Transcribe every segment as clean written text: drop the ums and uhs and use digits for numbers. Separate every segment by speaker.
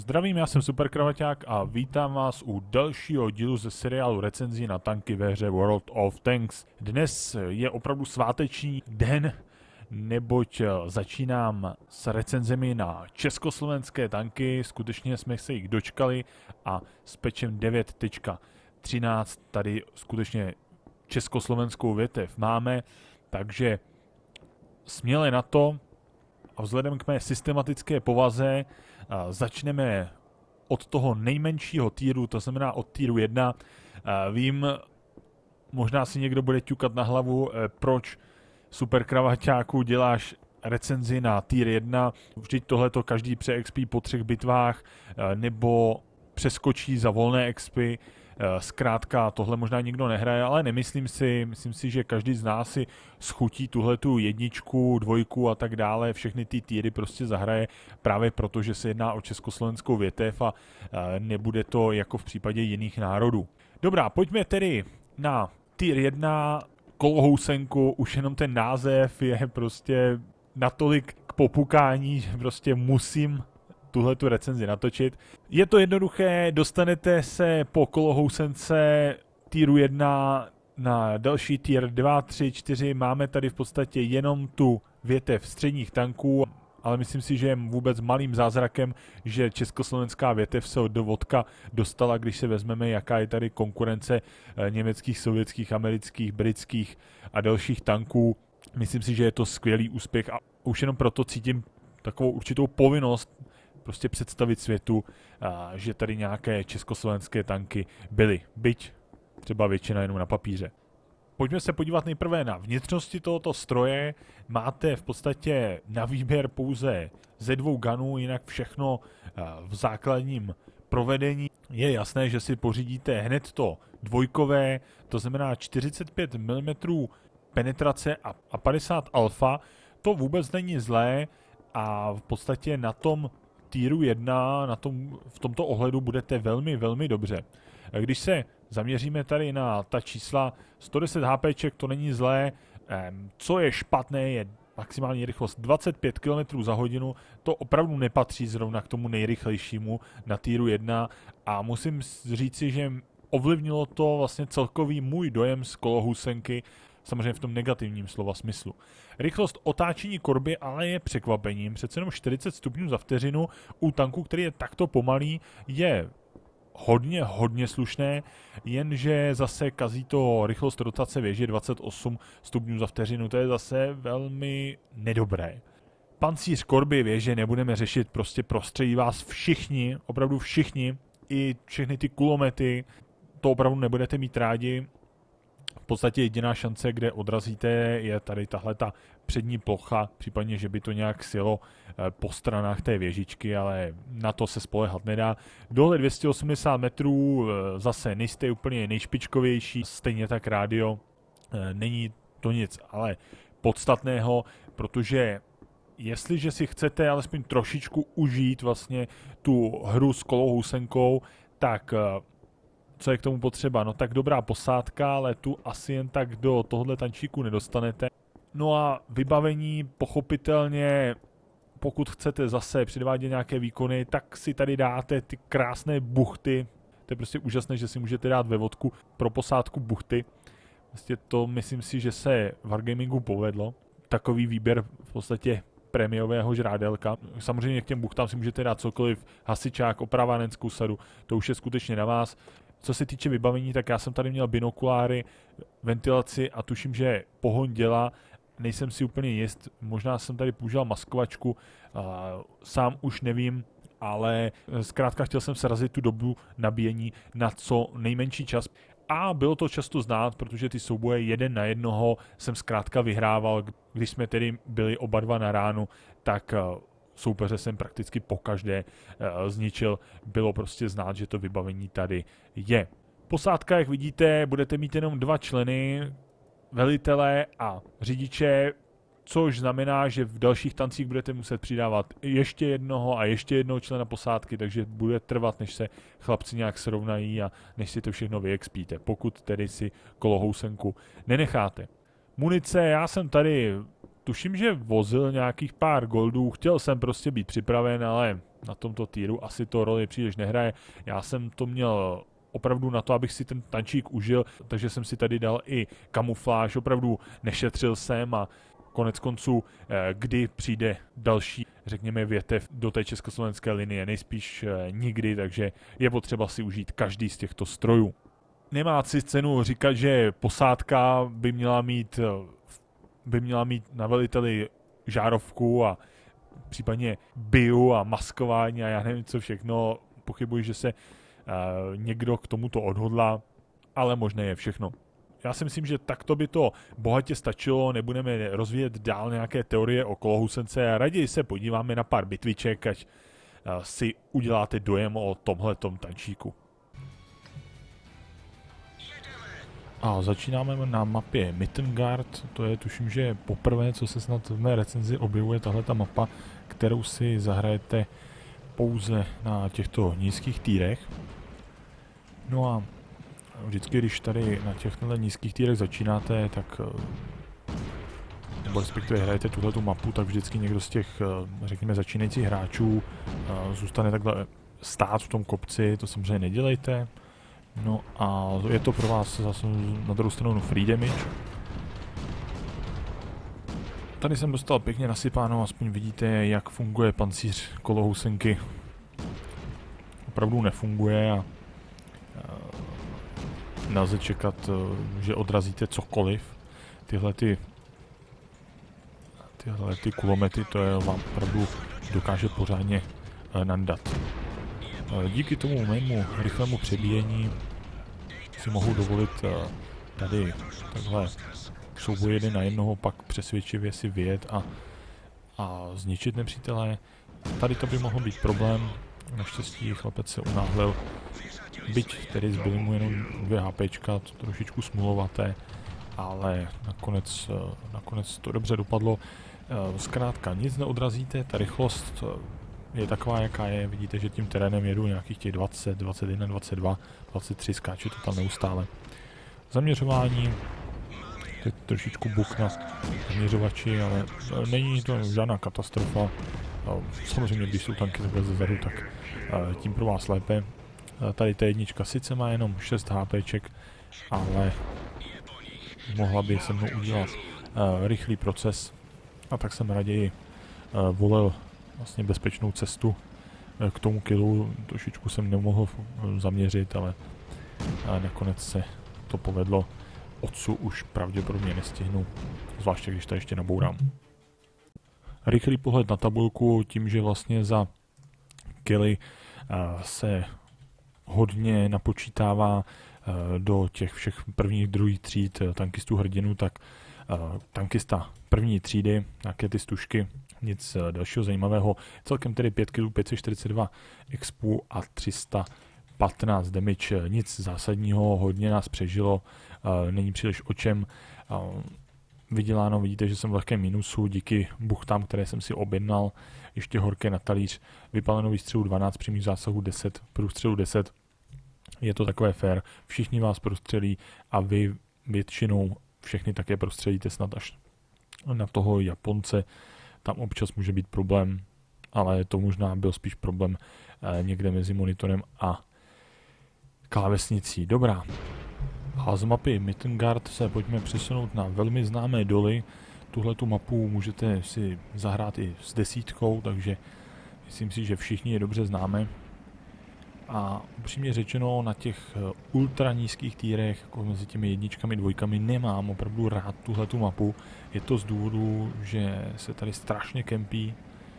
Speaker 1: Zdravím, já jsem Super Kravaťák a vítám vás u dalšího dílu ze seriálu recenzí na tanky ve hře World of Tanks. Dnes je opravdu sváteční den, neboť začínám s recenzemi na československé tanky, skutečně jsme se jich dočkali a s patchem 9.13 tady skutečně československou větev máme, takže směle na to a vzhledem k mé systematické povaze začneme od toho nejmenšího týru, to znamená od týru 1. Vím, možná si někdo bude ťukat na hlavu, proč Super Kravaťáku děláš recenzi na tier 1, vždyť tohleto každý pře-expí po 3 bitvách, nebo přeskočí za volné expy. Zkrátka tohle možná nikdo nehraje, ale myslím si, že každý z nás si schutí tuhletu jedničku, dvojku a tak dále, všechny ty týry prostě zahraje právě proto, že se jedná o československou větev a nebude to jako v případě jiných národů. Dobrá, pojďme tedy na tier 1, kolohousenku, už jenom ten název je prostě natolik k popukání, že prostě musím tuhletu recenzi natočit. Je to jednoduché, dostanete se po kolohousence týru 1 na další tier 2, 3, 4. Máme tady v podstatě jenom tu větev středních tanků, ale myslím si, že je vůbec malým zázrakem, že československá větev se do vodka dostala, když se vezmeme, jaká je tady konkurence německých, sovětských, amerických, britských a dalších tanků. Myslím si, že je to skvělý úspěch a už jenom proto cítím takovou určitou povinnost prostě představit světu, že tady nějaké československé tanky byly, byť třeba většina jenom na papíře. Pojďme se podívat nejprve na vnitřnosti tohoto stroje. Máte v podstatě na výběr pouze ze 2 gunů, jinak všechno v základním provedení. Je jasné, že si pořídíte hned to dvojkové, to znamená 45 mm penetrace a 50 alfa. To vůbec není zlé a v podstatě na tom týru 1, v tomto ohledu budete velmi, velmi dobře. Když se zaměříme tady na ta čísla, 110 HPček to není zlé, co je špatné je maximální rychlost 25 km za hodinu, to opravdu nepatří zrovna k tomu nejrychlejšímu na týru 1 a musím říci, že ovlivnilo to vlastně celkový můj dojem z kolohousenky, samozřejmě v tom negativním slova smyslu. Rychlost otáčení korby ale je překvapením, přece jenom 40 stupňů za vteřinu u tanku, který je takto pomalý, je hodně slušné, jenže zase kazí to rychlost rotace věže 28 stupňů za vteřinu, to je zase velmi nedobré. Pancíř korby věže nebudeme řešit, prostě prostředí vás všichni, opravdu všichni, i všechny ty kulomety, to opravdu nebudete mít rádi. V podstatě jediná šance, kde odrazíte, je tady tahle ta přední plocha, případně, že by to nějak sjelo po stranách té věžičky, ale na to se spoléhat nedá. Dole 280 metrů, zase nejste úplně nejšpičkovější, stejně tak rádio, není to nic, ale podstatného, protože jestliže si chcete alespoň trošičku užít vlastně tu hru s kolohousenkou, tak co je k tomu potřeba? No tak dobrá posádka, ale tu asi jen tak do tohohle tančíku nedostanete. No a vybavení pochopitelně, pokud chcete zase předvádět nějaké výkony, tak si tady dáte ty krásné buchty. To je prostě úžasné, že si můžete dát ve vodku pro posádku buchty. Vlastně to myslím si, že se Wargamingu povedlo. Takový výběr v podstatě prémiového žrádelka. Samozřejmě k těm buchtám si můžete dát cokoliv, hasičák, opravánenskou sadu, to už je skutečně na vás. Co se týče vybavení, tak já jsem tady měl binokuláry, ventilaci a tuším, že pohon děla. Nejsem si úplně jist, možná jsem tady použil maskovačku, sám už nevím, ale zkrátka chtěl jsem srazit tu dobu nabíjení na co nejmenší čas. A bylo to často znát, protože ty souboje 1 na 1 jsem zkrátka vyhrával, když jsme tedy byli oba dva na ránu, tak soupeře jsem prakticky pokaždé zničil, bylo prostě znát, že to vybavení tady je. Posádka, jak vidíte, budete mít jenom 2 členy, velitele a řidiče, což znamená, že v dalších tancích budete muset přidávat ještě jednoho a ještě jednoho člena posádky, takže bude trvat, než se chlapci nějak srovnají a než si to všechno vyexpíte, pokud tedy si kolohousenku nenecháte. Munice, já jsem tady tuším, že vozil nějakých pár goldů, chtěl jsem prostě být připraven, ale na tomto týru asi to roli příliš nehraje. Já jsem to měl opravdu na to, abych si ten tančík užil, takže jsem si tady dal i kamufláž, opravdu nešetřil jsem a konec konců, kdy přijde další, řekněme, větev do té československé linie, nejspíš nikdy, takže je potřeba si užít každý z těchto strojů. Nemá si cenu říkat, že posádka by měla mít na veliteli žárovku a případně bio a maskování a já nevím co všechno. Pochybuji, že se někdo k tomuto odhodlá, ale možné je všechno. Já si myslím, že takto by to bohatě stačilo, nebudeme rozvíjet dál nějaké teorie o kolohusence a raději se podíváme na pár bitviček, ať si uděláte dojem o tomhletom tančíku. A začínáme na mapě Mittengard, to je tuším, že poprvé, co se snad v mé recenzi objevuje tahleta mapa, kterou si zahrajete pouze na těchto nízkých týrech. No a vždycky, když tady na těchto nízkých týrech začínáte, tak nebo respektive hrajete tuhletu mapu, tak vždycky někdo z těch, řekněme, začínajících hráčů zůstane takhle stát v tom kopci, to samozřejmě nedělejte. No a je to pro vás zase na druhou stranu free damage. Tady jsem dostal pěkně nasypáno, aspoň vidíte, jak funguje pancíř kolohusenky. Opravdu nefunguje a nelze čekat, že odrazíte cokoliv. Tyhle kulomety, to je vám opravdu dokáže pořádně nandat. Díky tomu mému rychlému přebíjení si mohu dovolit tady takhle souboj jeden na jednoho, pak přesvědčivě si vyjet a zničit nepřítele. Tady to by mohl být problém, naštěstí chlapec se unáhlil, byť tedy zbyly mu jenom 2 HPčka, co trošičku smulovaté, ale nakonec to dobře dopadlo. Zkrátka nic neodrazíte, ta rychlost je taková, jaká je, vidíte, že tím terénem jedu nějakých těch 20, 21, 22, 23, skáče to tam neustále. Zaměřování, teď trošičku buk na zaměřovači, ale není to žádná katastrofa. Samozřejmě, když jsou tanky takhle zezadu, tak tím pro vás lépe. Tady ta jednička sice má jenom 6 HPček, ale mohla by se mnou udělat rychlý proces, a tak jsem raději volil vlastně bezpečnou cestu k tomu killu. Trošičku jsem nemohl zaměřit, ale nakonec se to povedlo. Otcu už pravděpodobně nestihnu, zvláště když to ještě nabourám. Rychlý pohled na tabulku, tím, že vlastně za killy se hodně napočítává do těch všech prvních, druhých tříd tankistů hrdinů, tak tankista první třídy, nějaké ty stužky, nic dalšího zajímavého. Celkem tedy 5 kg, 542 expu a 315 damage. Nic zásadního, hodně nás přežilo, není příliš o čem. Vyděláno, vidíte, že jsem v lehkém minusu díky buchtám, které jsem si objednal. Ještě horké na talíř, vypáleno výstřelu 12, přímých zásahů 10, průstřelu 10. Je to takové fair, všichni vás prostřelí a vy většinou všechny také prostřelíte snad až na toho Japonce. Tam občas může být problém, ale to možná byl spíš problém někde mezi monitorem a klávesnicí. Dobrá. A z mapy Mittengard se pojďme přesunout na velmi známé doly. Tuhletu mapu můžete si zahrát i s desítkou, takže myslím si, že všichni je dobře známe. A upřímně řečeno, na těch ultra nízkých týrech, jako mezi těmi jedničkami, dvojkami, nemám opravdu rád tuhletu mapu. Je to z důvodu, že se tady strašně kempí.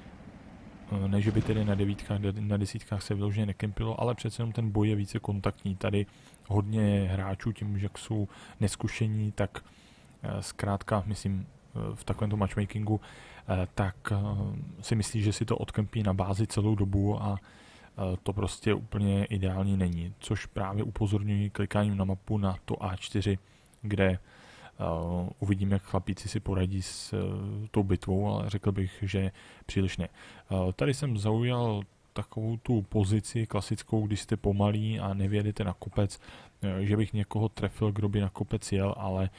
Speaker 1: Ne, že by tedy na desítkách se vyloženě nekempilo, ale přece jenom ten boj je více kontaktní. Tady hodně hráčů, tím, že jsou neskušení, tak zkrátka, myslím, v takovémto matchmakingu, tak si myslí, že si to odkempí na bázi celou dobu a to prostě úplně ideální není. Což právě upozorňuji klikáním na mapu na to A4, kde uvidíme, jak chlapíci si poradí s tou bitvou, ale řekl bych, že příliš ne. Tady jsem zaujal takovou tu pozici klasickou, když jste pomalí a nevědete na kopec, že bych někoho trefil, kdo by na kopec jel, ale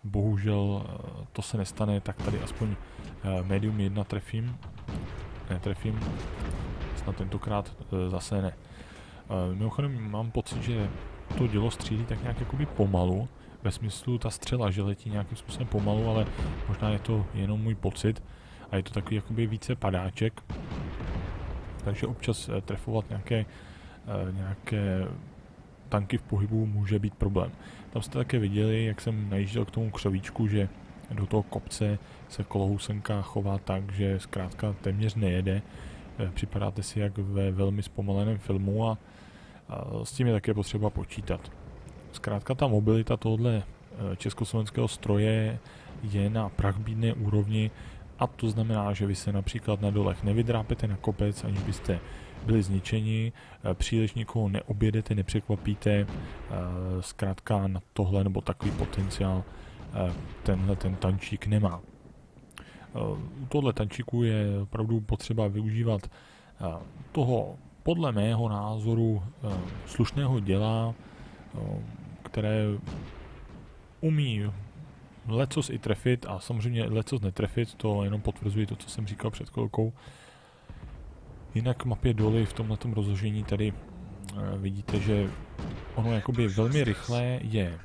Speaker 1: bohužel to se nestane, tak tady aspoň medium 1 netrefím, snad tentokrát zase ne. Mimochodem mám pocit, že to dělo střílí tak nějak jakoby pomalu, ve smyslu ta střela, že letí nějakým způsobem pomalu, ale možná je to jenom můj pocit a je to takový jakoby více padáček, takže občas trefovat nějaké tanky v pohybu může být problém. Tam jste také viděli, jak jsem najížděl k tomu křovíčku, že do toho kopce se kolohousenka chová tak, že zkrátka téměř nejede. Připadáte si jak ve velmi zpomaleném filmu a s tím je také potřeba počítat. Zkrátka ta mobilita tohoto československého stroje je na prachbídné úrovni a to znamená, že vy se například na dolech nevydrápete na kopec, aniž byste byli zničeni, příliš nikoho neobjedete, nepřekvapíte, zkrátka na tohle nebo takový potenciál ten tančík nemá. U tohle tančíku je opravdu potřeba využívat toho podle mého názoru slušného děla, které umí lecos i trefit a samozřejmě lecos netrefit, to jenom potvrzuje to, co jsem říkal před chvilkou. Jinak mapě doly v tomhletom rozložení tady vidíte, že ono jakoby velmi rychle je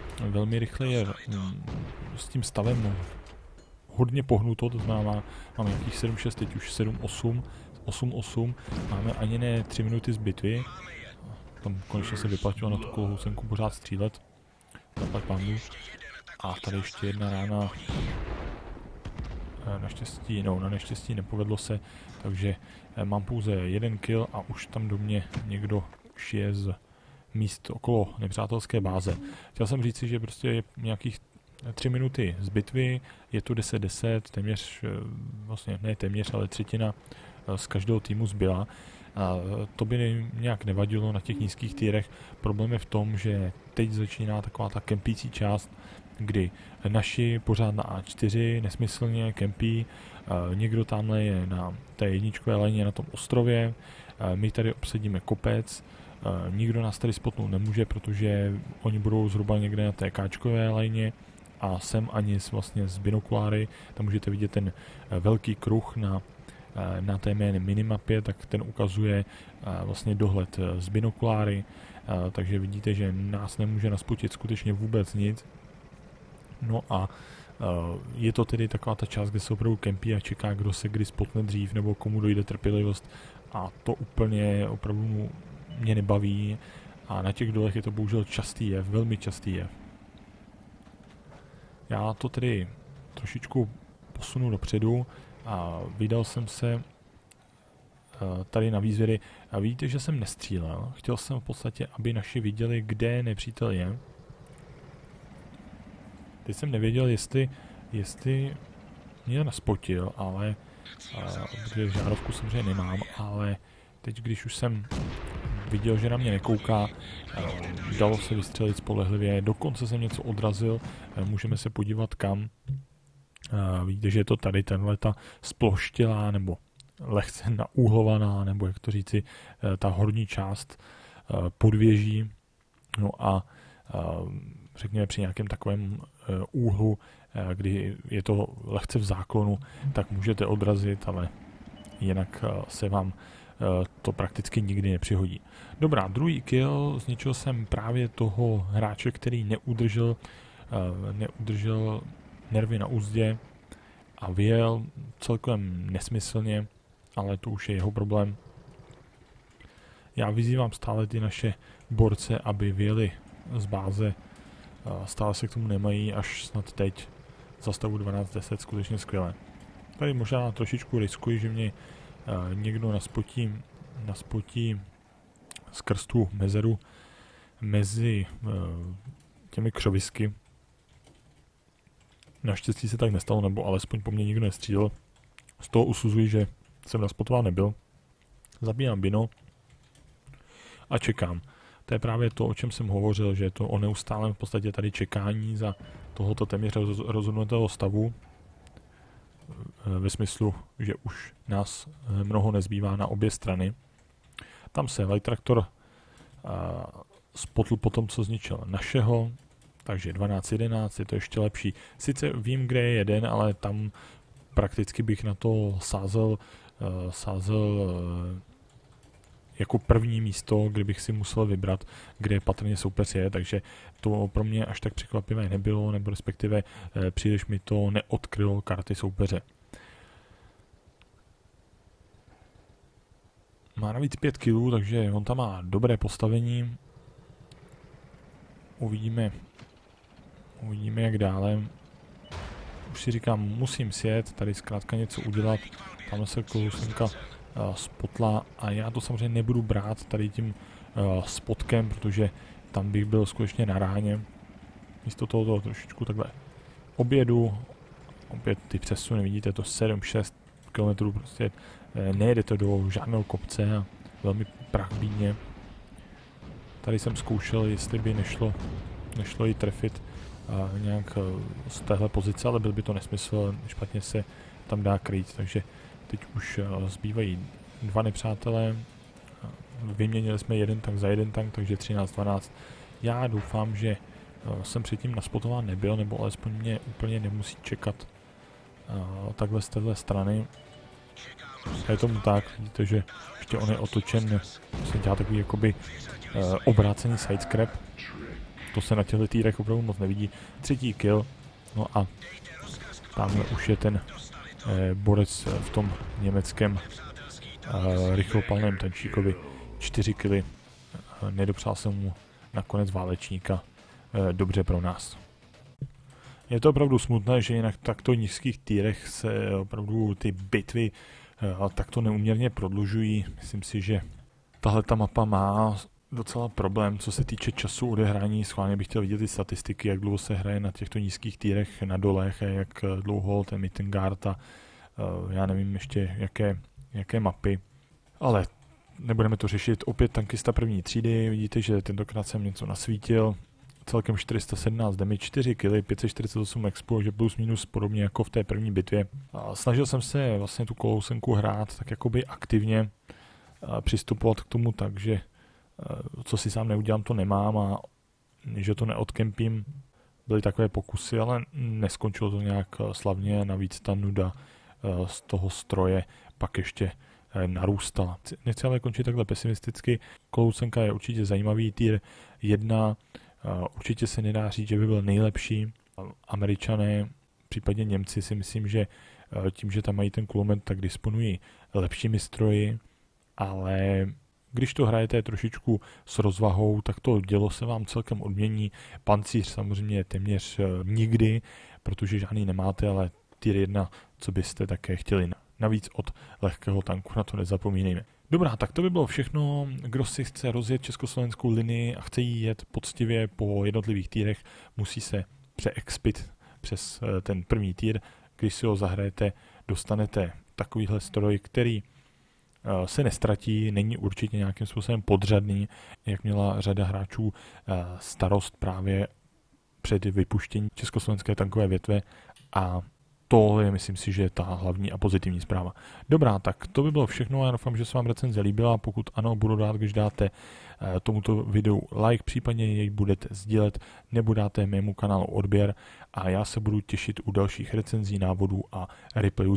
Speaker 1: s tím stavem hodně pohnuto, to znamená, máme nějakých 7.6, teď už 8.8, máme ani ne 3 minuty z bitvy, tam konečně se vyplatilo na tu kolohousenku pořád střílet, zaplať pánbůh. A tady ještě jedna rána, na neštěstí nepovedlo se, takže mám pouze 1 kill a už tam do mě někdo šije z míst okolo nepřátelské báze. Chtěl jsem říci, že prostě je nějakých 3 minuty z bitvy, je to 10-10, téměř, vlastně ne téměř, ale třetina z každého týmu zbyla. A to by nějak nevadilo na těch nízkých týrech. Problém je v tom, že teď začíná taková ta kempící část, kdy naši pořád na A4 nesmyslně kempí, někdo tamhle je na té jedničkové lajně na tom ostrově, my tady obsadíme kopec, nikdo nás tady spotnout nemůže, protože oni budou zhruba někde na té káčkové lajně a sem ani vlastně z binokuláry, tam můžete vidět ten velký kruh na té mé minimapě, tak ten ukazuje vlastně dohled z binokuláry, takže vidíte, že nás nemůže naspotit skutečně vůbec nic. No a je to tedy taková ta část, kde se opravdu kempí a čeká, kdo se kdy spotne dřív nebo komu dojde trpělivost a to úplně opravdu mě nebaví a na těch dolech je to bohužel častý jev, velmi častý jev. Já to tedy trošičku posunu dopředu a vydal jsem se tady na výzvědy a vidíte, že jsem nestřílel. Chtěl jsem v podstatě, aby naši viděli, kde nepřítel je. Teď jsem nevěděl, jestli mě naspotil, ale protože žárovku samozřejmě nemám, ale teď, když už jsem viděl, že na mě nekouká, dalo se vystřelit spolehlivě, dokonce jsem něco odrazil, můžeme se podívat kam. Vidíte, že je to tady ta sploštělá nebo lehce naúhlovaná, nebo jak to říci, ta horní část podvěží. No a řekněme při nějakém takovém úhlu, kdy je to lehce v záklonu, tak můžete odrazit, ale jinak se vám to prakticky nikdy nepřihodí. Dobrá, druhý kill, zničil jsem právě toho hráče, který neudržel nervy na úzdě a vyjel celkem nesmyslně, ale to už je jeho problém. Já vyzývám stále ty naše borce, aby vyjeli z báze, stále se k tomu nemají, až snad teď za stavu 12.10, skutečně skvěle. Tady možná trošičku riskuji, že mě někdo naspotí skrz tu mezeru mezi těmi křovisky. Naštěstí se tak nestalo, nebo alespoň po mně nikdo nestřílel. Z toho usuzuji, že jsem naspotován nebyl. Zabíjám bino a čekám. To je právě to, o čem jsem hovořil, že je to o neustálém v podstatě tady čekání za tohoto téměř rozhodnutého stavu. Ve smyslu, že už nás mnoho nezbývá na obě strany. Tam se Light Tractor spotl po tom, co zničil našeho, Takže 12-11 je to ještě lepší. Sice vím, kde je jeden, ale tam prakticky bych na to sázel jako první místo, kdybych si musel vybrat, kde patrně soupeř je, takže to pro mě až tak překvapivé nebylo, nebo respektive příliš mi to neodkrylo karty soupeře. Má navíc 5 kg, takže on tam má dobré postavení. Uvidíme jak dále. Už si říkám, musím sjet, tady zkrátka něco udělat. Tam se Klousenka spotla a já to samozřejmě nebudu brát tady tím spotkem, protože tam bych byl skutečně na ráně. Místo toho trošičku takhle objedu. Opět ty přesuny, vidíte to 7-6 km, prostě nejede to do žádného kopce a velmi prachbídně. Tady jsem zkoušel, jestli by nešlo ji trefit nějak z téhle pozice, ale byl by to nesmysl, špatně se tam dá krýt, takže teď už zbývají 2 nepřátelé, vyměnili jsme jeden tank za jeden tank, takže 13-12. Já doufám, že jsem předtím naspotován nebyl, nebo alespoň mě úplně nemusí čekat takhle z téhle strany. A je tomu tak, vidíte, že ještě on je otočen, se dělá takový jakoby obrácený sidescrap. To se na těchto týrech opravdu moc nevidí. 3. kill, no a tamhle už je ten borec v tom německém rychlopalném tančíkovi. 4 killy, nedopřál jsem mu nakonec válečníka, dobře pro nás. Je to opravdu smutné, že jinak takto nízkých týrech se opravdu ty bitvy takto neúměrně prodlužují. Myslím si, že tahle ta mapa má docela problém, co se týče času odehrání. Schválně bych chtěl vidět ty statistiky, jak dlouho se hraje na těchto nízkých týrech na dolech a jak dlouho ten Mittengard a já nevím ještě jaké mapy. Ale nebudeme to řešit. Opět tankista první třídy, vidíte, že tentokrát jsem něco nasvítil. Celkem 417 damage, 4 killy, 548 expo, že plus minus podobně jako v té první bitvě. A snažil jsem se vlastně tu Klousenku hrát tak jakoby aktivně, přistupovat k tomu tak, že co si sám neudělám, to nemám a že to neodkempím. Byly takové pokusy, ale neskončilo to nějak slavně, navíc ta nuda z toho stroje pak ještě narůstala. Nechci ale končit takhle pesimisticky. Klousenka je určitě zajímavý tier 1, určitě se nedá říct, že by byl nejlepší. Američané, případně Němci si myslím, že tím, že tam mají ten kulomet, tak disponují lepšími stroji, ale když to hrajete trošičku s rozvahou, tak to dělo se vám celkem odmění. Pancíř samozřejmě téměř nikdy, protože žádný nemáte, ale tier 1, co byste také chtěli. Navíc od lehkého tanku, na to nezapomínejme. Dobrá, tak to by bylo všechno. Kdo si chce rozjet československou linii a chce jí jet poctivě po jednotlivých týrech, musí se přeexpit přes ten první týr. Když si ho zahrajete, dostanete takovýhle stroj, který se nestratí, není určitě nějakým způsobem podřadný, jak měla řada hráčů starost právě před vypuštěním československé tankové větve a to je, myslím si, že ta hlavní a pozitivní zpráva. Dobrá, tak to by bylo všechno, já doufám, že se vám recenze líbila, pokud ano, budu rád, když dáte tomuto videu like, případně jej budete sdílet, nebo dáte mému kanálu odběr a já se budu těšit u dalších recenzí, návodů a replayů